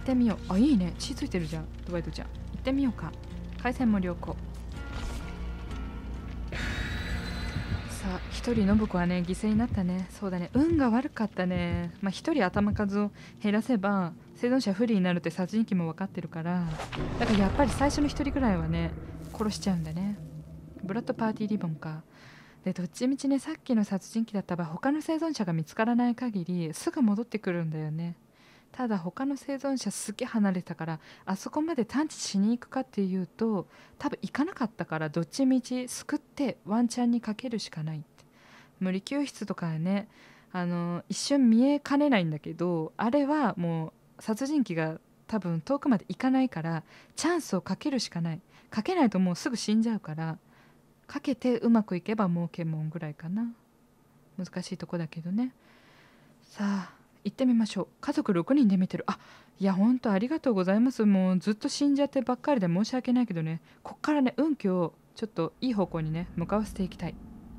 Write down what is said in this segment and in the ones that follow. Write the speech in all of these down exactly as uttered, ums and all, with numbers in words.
ってみよう。あ、いいね。血ついてるじゃん。ドワイトちゃん。行ってみようか。回線も良好。さあ、一人信子はね、犠牲になったね。そうだね。運が悪かったね。まあ、一人頭数を減らせば、生存者不利になるって殺人鬼も分かってるから、だからやっぱり最初の一人ぐらいはね、殺しちゃうんだね。ブラッドパーティーリボンか。で、どっちみちね、さっきの殺人鬼だった場合、他の生存者が見つからない限り、すぐ戻ってくるんだよね。ただ他の生存者すっげえ離れてたから、あそこまで探知しに行くかっていうと多分行かなかったから、どっちみち救ってワンチャンにかけるしかないって。無理救出とかね、あの一瞬見えかねないんだけど、あれはもう殺人鬼が多分遠くまで行かないから、チャンスをかけるしかない。かけないともうすぐ死んじゃうから、かけてうまくいけば儲けもんぐらいかな。難しいとこだけどね。さあ行ってみましょう。家族ろくにんで見てる。あ、いやほんとありがとうございます。もうずっと死んじゃってばっかりで申し訳ないけどね、こっからね運気をちょっといい方向にね向かわせていきたい。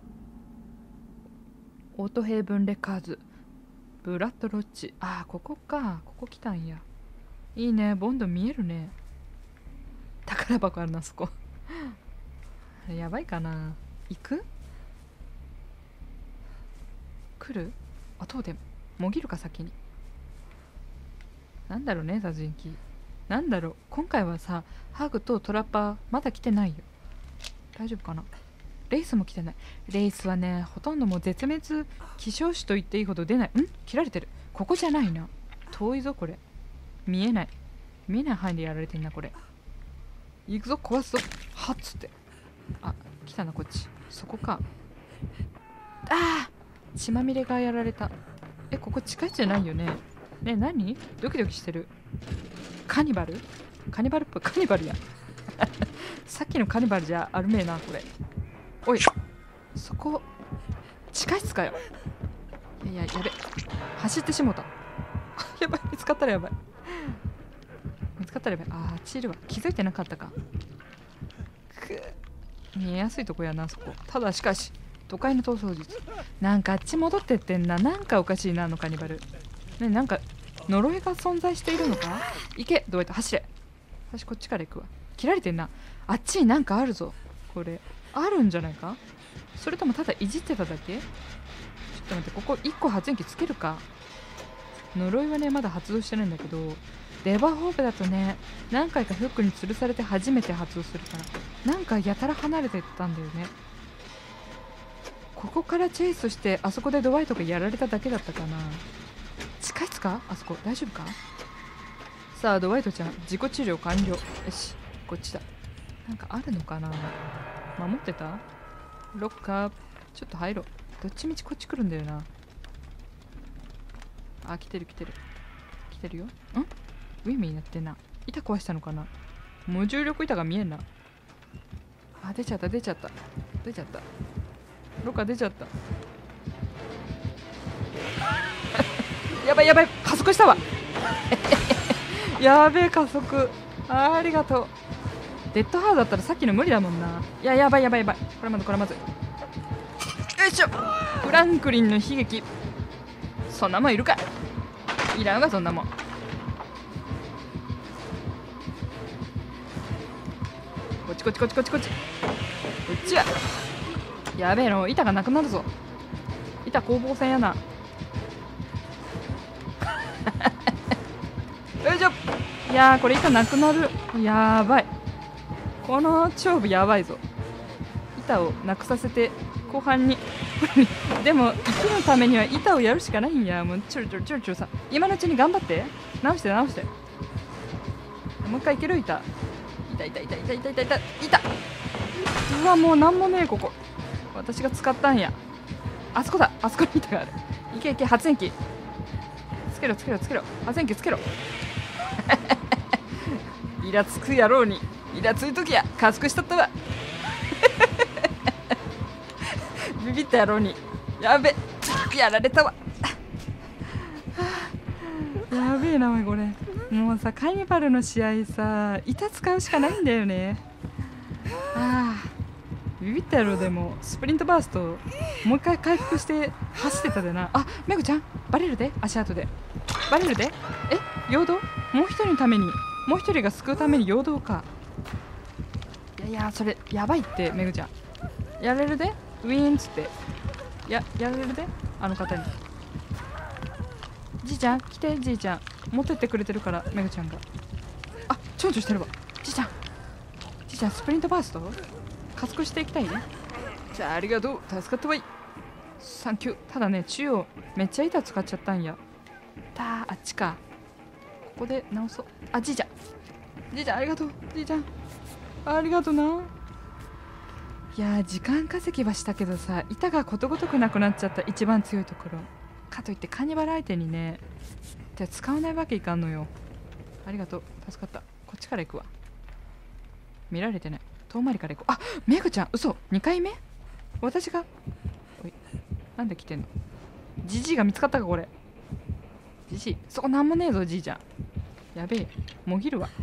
オートヘイブンレカーズブラッドロッジ。あーここか。ここ来たんや。いいね。ボンド見えるね。宝箱あるなそこやばいかな。行く？来る？あ、どうでももぎるか先に。なんだろうね殺人鬼。なんだろう今回はさ、ハグとトラッパーまだ来てないよ。大丈夫かな。レイスも来てない。レイスはねほとんどもう絶滅希少種と言っていいほど出ない。ん切られてる。ここじゃないな。遠いぞこれ。見えない見えない範囲でやられてんなこれ。行くぞ壊すぞ。はっつって。あ、来たなこっち。そこか。あー血まみれがやられた。え、ここ近いじゃないよね。ね、何ドキドキしてる。カニバルカニバルっぽい。カニバルやさっきのカニバルじゃあるめえなこれ。おいそこ地下室かよ。いやいややべ、走ってしもたやばい、見つかったらやばい見つかったらやばい。あーチールは気づいてなかったか。く見えやすいとこやなそこ。ただしかし都会の逃走術。なんかあっち戻ってってんな。なんかおかしいなあのカニバルね。なんか呪いが存在しているのか。行けどうやって走れ。私こっちから行くわ。切られてんな。あっちになんかあるぞ。これあるんじゃないか。それともただいじってただけ。ちょっと待って、ここいっこ発電機つけるか。呪いはねまだ発動してないんだけど、レバーホープだとね何回かフックに吊るされて初めて発動するから、なんかやたら離れてったんだよね。ここからチェイスしてあそこでドワイトがやられただけだったかな。近いつかあそこ。大丈夫か。さあドワイトちゃん自己治療完了。よしこっちだ。なんかあるのかな。守ってた。ロッカーちょっと入ろう。どっちみちこっち来るんだよな。あ、来てる来てる来てるよ。んウィンウィンやってんな。板壊したのかな。無重力板が見えんな。あ、出ちゃった出ちゃった出ちゃった。ロッカー出ちゃったやばいやばい加速したわやべえ加速。あ, ありがとう。デッドハードだったらさっきの無理だもんな。いややばいやばいやばい。これまずこれまずよいしょ。フランクリンの悲劇。そんなもんいるか。いらんわそんなもん。こっちこっちこっちこっちこっちこっちや。やべえの板がなくなるぞ。板攻防戦やなよいしょ。いやーこれ板なくなる。やばいこの勝負やばいぞ。板をなくさせて後半にでも生きるためには板をやるしかないんや。もうちょろちょろちょろちょろさ、今のうちに頑張って直して直して。もう一回いける。板板板板板板板板板。うわもうなんもねえここ。私が使ったんや。あそこだ。あそこに板がある。いけいけ発電機つけろつけろつけろ。発電機つけろイラつく野郎にイラついときや加速しとったわビビった野郎にやべやられたわやべえなおいこれ。もうさカーニバルの試合さ板使うしかないんだよね。ああビビったやろ。でもスプリントバーストもう一回回復して走ってたでな。あメグちゃんバレるで足跡でバレるで。え陽動もう一人のためにもう一人が救うために陽動か。いやいやそれやばいってめぐちゃん。やれるでウィーンっつってややれるであの方に。じいちゃん来て、じいちゃん持ってってくれてるからめぐちゃんが。あちょんちょんしてるわ。じいちゃんじいちゃんスプリントバースト加速していきたいね。じゃあありがとう助かったわい。サンキュー。ただね中央めっちゃ板使っちゃったんや。たあっちか。ここで直そう。あじいちゃんじいちゃんありがとう。じいちゃんありがとうな。いやー時間稼ぎはしたけどさ、板がことごとくなくなっちゃった一番強いところ。かといってカニバル相手にね手使わないわけいかんのよ。ありがとう助かった。こっちから行くわ。見られてない。遠回りから行こう。あめぐちゃん嘘にかいめ。私がおいなんで来てんの。じじいが見つかったかこれ。じじいそこなんもねえぞじいちゃん。やべえもぎるわ。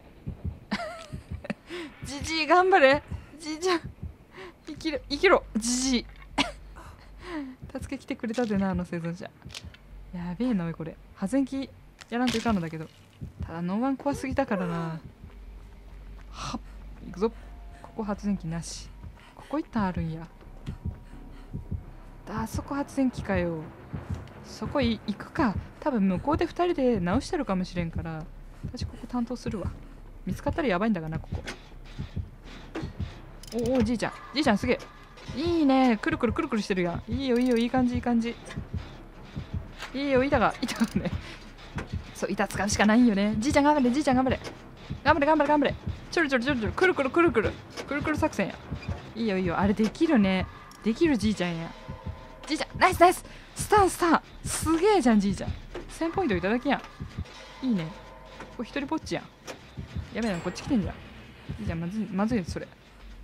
じじい頑張れじいちゃん生きる生きろじじい。助け来てくれたでなあの生存者。やべえなおいこれ破前機やらんといかんのだけど、ただノーワン怖すぎたからな。はっ行くぞ。ここ発電機なし。ここ一旦あるんや。あそこ発電機かよ。そこい行くか。多分向こうでふたりで直してるかもしれんから私ここ担当するわ。見つかったらやばいんだがなここ。おおじいちゃんじいちゃんすげえいいね。くるくるくるくるしてるやん。いいよいいよいい感じいい感じ。いいよ板が板がね。そう板使うしかないんよね。じいちゃん頑張れじいちゃん頑張れ頑張れ頑張れ頑張れ。ちょろちょろちょろちょろくるくるくるくるくるくる作戦や。いいよいいよあれできるね。できるじいちゃんや。じいちゃんナイスナイススタンスタンすげえじゃんじいちゃん。せんポイントいただきやん。いいね。これ一人ぼっちやん。やべえなこっち来てんじゃん。じいちゃんまずいまずいそれ。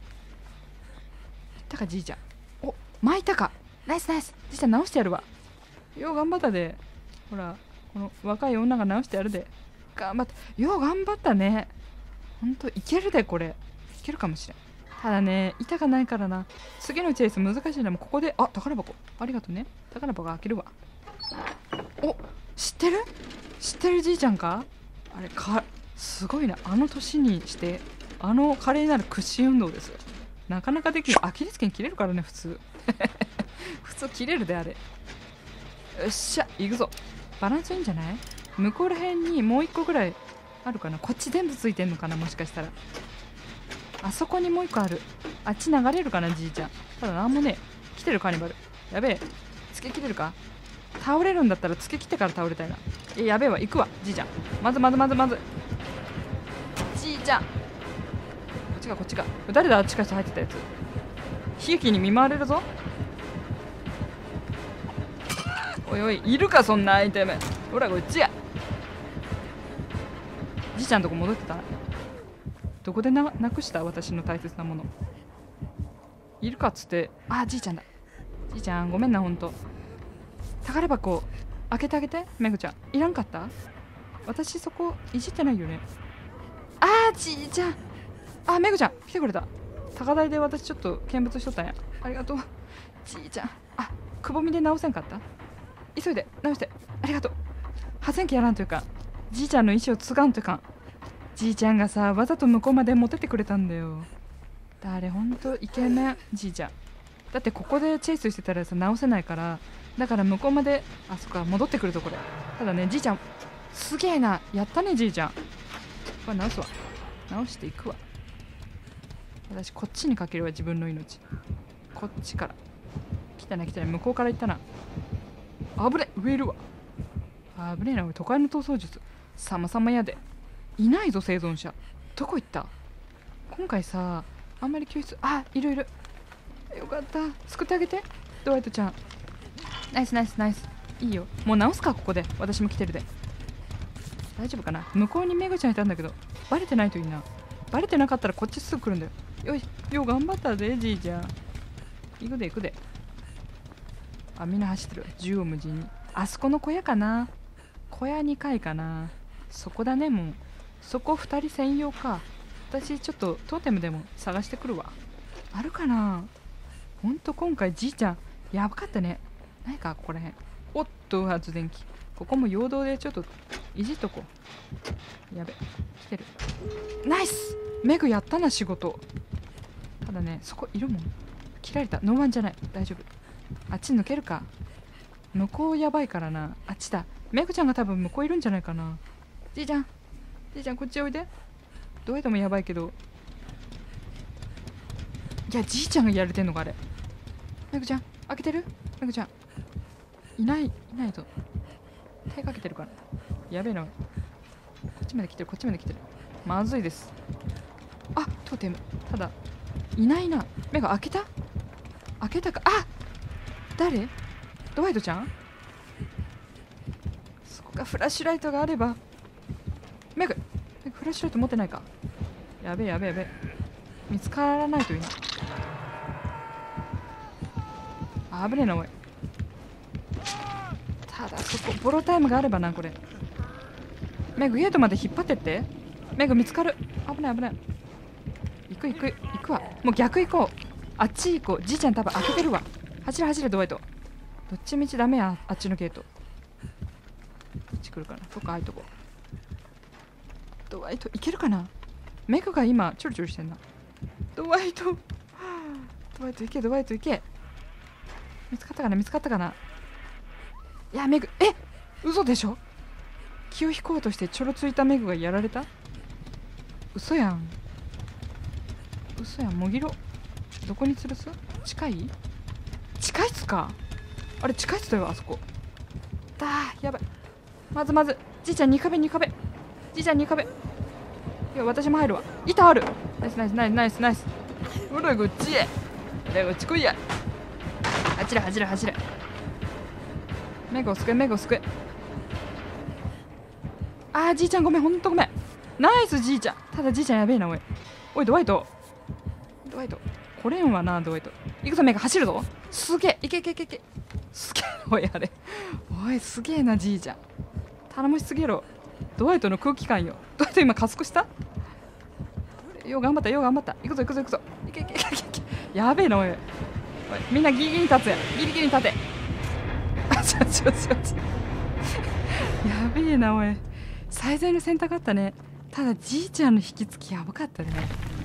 たかじいちゃんお巻いたか。ナイスナイスじいちゃん直してやるわ。よう頑張ったで。ほらこの若い女が直してやるで。頑張ったよう頑張ったね。ほんといけるでこれいけるかもしれん。ただね板がないからな。次のチェイス難しいな。もうここであ宝箱ありがとうね。宝箱開けるわ。お知ってる知ってるじいちゃんか。あれかすごいな。あの年にしてあの華麗なる屈伸運動ですよ。なかなかできる。アキレス腱切れるからね普通。普通切れるであれ。よっしゃ行くぞ。バランスいいんじゃない。向こうらへんにもう一個ぐらいあるかな。こっち全部ついてんのかなもしかしたら。あそこにもう一個ある。あっち流れるかなじいちゃん。ただなんもねえ。来てるカーニバル。やべえつけ切れるか。倒れるんだったらつけ切ってから倒れたいな。えやべえわ行くわじいちゃん。まずまずまずまずじいちゃんこっちかこっちか。誰だあっちかして入ってたやつ。悲劇に見舞われるぞ。おいおいいるかそんなアイテム。ほらこっちや。じいちゃんとこ戻ってた。どこでななくした私の大切なもの。いるかっつって。あじいちゃんだ。じいちゃんごめんなほんと。宝箱開けてあげてめぐちゃん。いらんかった。私そこいじってないよね。あーじいちゃんあめぐちゃん来てくれた。高台で私ちょっと見物しとったんや。ありがとうじいちゃん。あくぼみで直せんかった。急いで直してありがとう。破線機やらんというかじいちゃんの意思を継がんというか。じいちゃんがさわざと向こうまで持ってってくれたんだよ。あれほんとイケメンじいちゃん。だってここでチェイスしてたらさ直せないから、だから向こうまであそっか戻ってくるとこれ。ただねじいちゃんすげえな。やったねじいちゃん。これ直すわ。直していくわ。私こっちにかけるわ自分の命。こっちから来たね来たね。向こうから行ったな。あぶね植えるわ。あぶねえな。俺都会の逃走術様々やで。いないぞ生存者。どこ行った。今回さあんまり救出あいるいる。よかった救ってあげてドワイトちゃん。ナイスナイスナイス。いいよもう直すかここで。私も来てるで。大丈夫かな。向こうにメグちゃんいたんだけどバレてないといいな。バレてなかったらこっちすぐ来るんだよ。よいよ頑張ったぜじいちゃん。行くで行くで。あみんな走ってる縦横無尽に。あそこの小屋かな。小屋にかいかな。そこだね。もうそこふたり専用か。私ちょっとトーテムでも探してくるわ。あるかな。ほんと今回じいちゃんやばかったね。ないかここらへん。おっと発電機。ここも陽動でちょっといじっとこう。やべ、来てる。ナイス。メグやったな、仕事。ただね、そこいるもん。切られた。ノーワンじゃない。大丈夫。あっち抜けるか。向こうやばいからな。あっちだ。メグちゃんが多分向こういるんじゃないかな。じいちゃん、じいちゃんこっちおいで。どうやってもやばいけど。いや、じいちゃんがやれてんのかあれ。メグちゃん開けてる？メグちゃんいない、いないと手かけてるから。やべえな。こっちまで来てる、こっちまで来てる。まずいです。あ、トーテム。ただいないな。メグ開けた？開けたか。あ、誰？ドワイトちゃん？そこか。フラッシュライトがあれば。メグ、メグフラッシュライト持ってないか。やべえやべえやべえ。見つからないといいな。あぶねえなおい。ただそこボロタイムがあればな。これメグゲートまで引っ張ってって。メグ見つかる。危ない危ない。行く行く行くわ。もう逆行こう。あっち行こう。じいちゃん多分開けてるわ。走れ走れドワイト。どっちみちダメや。あっちのゲート。こっち来るかな。どっか開いとこう。ドワイトいけるかな。メグが今チョロチョロしてんな。ドワイトドワイト行け、ドワイト行け。見つかったかな、見つかったかな。いや、メグ、え、嘘でしょ。気を引こうとしてちょろついたメグがやられた。嘘やん、嘘やん。もぎろどこに吊るす？近い？地下室か。あれ地下室だよ、あそこ。だー、やばい。まずまずじいちゃんに壁に壁。じいちゃんに壁。いや、私も入るわ。板ある。ナイスナイスナイスナイスナイス。ほらこっちへ、ほらこっち来いや。走れ走れ走れ。メグを救え、メグを救え。あー、じいちゃんごめん、ほんとごめん。ナイスじいちゃん。ただじいちゃんやべえなおい。おいドワイト、ドワイト来れんわな。ドワイト行くぞ。メグ走るぞ。すげえ、いけいけいけいけ。すげえ。おいあれ、おいすげえなじいちゃん。頼もしすぎろ。ドワイトの空気感よ。ドワイト今加速した。よう頑張った、よう頑張った。行くぞ行くぞ行くぞ。いけいけいけいけ。やべえなおい。おいみんなギリギリに立つや。ギリギリに立て。あちょちょちょちょ。やべえなおい。最善の選択あったね。ただじいちゃんの引き付きやばかったね。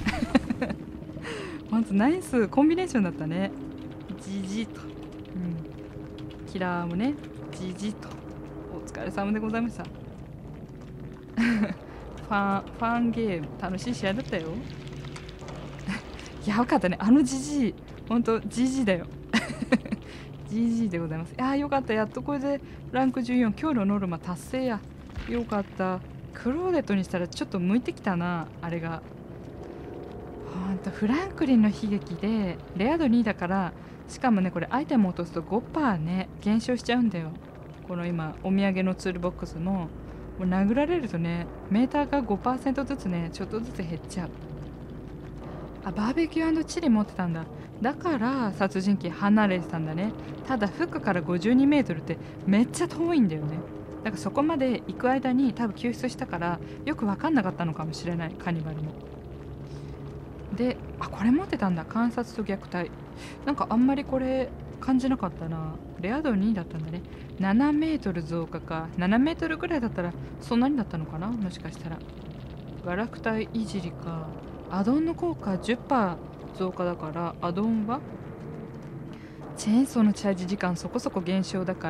ほんとナイスコンビネーションだったね。じじと、うん、キラーもねじじと。お疲れ様でございました。ファンファンゲーム楽しい試合だったよ。やばかったね、あのじじい。ほんとじじいだよ。ジージー でございます。ああよかった。やっとこれでランクじゅうよん、今日のノルマ達成や。よかった。クローデットにしたらちょっと向いてきたな、あれが。ほんとフランクリンの悲劇でレア度にだから、しかもねこれアイテム落とすと ごパーセント ね減少しちゃうんだよ。この今お土産のツールボックスももう殴られるとねメーターが ごパーセント ずつねちょっとずつ減っちゃう。あ、バーベキュー&チリ持ってたんだ。だから殺人鬼離れてたんだね。ただフックからごじゅうにメートルってめっちゃ遠いんだよね。だからそこまで行く間に多分救出したからよく分かんなかったのかもしれない、カニバルも。で、あ、これ持ってたんだ。観察と虐待。なんかあんまりこれ感じなかったな。レア度にだったんだね。ななメートル増加か。ななメートルぐらいだったらそんなにだったのかな、もしかしたら。ガラクタイいじりか。アドンの効果 じゅっパーセント 増加だから、アドンはチェーンソーのチャージ時間そこそこ減少だから、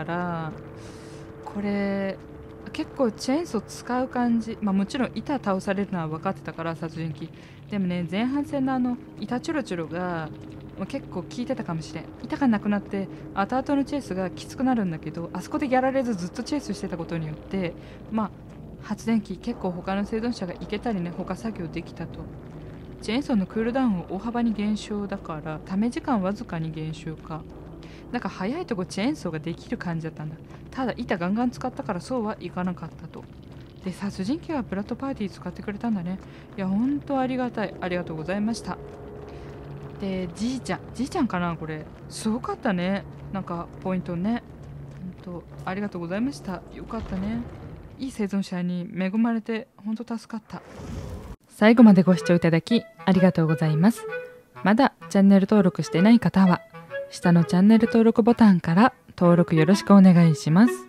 これ結構チェーンソー使う感じ。まあもちろん板倒されるのは分かってたから、殺人鬼でもね前半戦のあの板チョロチョロが結構効いてたかもしれん。板がなくなって後々のチェイスがきつくなるんだけど、あそこでやられずずっとチェイスしてたことによってまあ発電機結構他の生存者が行けたりね、他作業できたと。チェーンソーのクールダウンを大幅に減少だから、ため時間わずかに減少か。なんか早いとこチェーンソーができる感じだったんだ。ただ板ガンガン使ったからそうはいかなかったと。で、殺人鬼がブラッドパーティー使ってくれたんだね。いや、ほんとありがたい。ありがとうございました。で、じいちゃん。じいちゃんかなこれ。すごかったね。なんかポイントね。ほんとありがとうございました。よかったね。いい生存者に恵まれてほんと助かった。最後までご視聴いただきありがとうございます。まだチャンネル登録してない方は下のチャンネル登録ボタンから登録よろしくお願いします。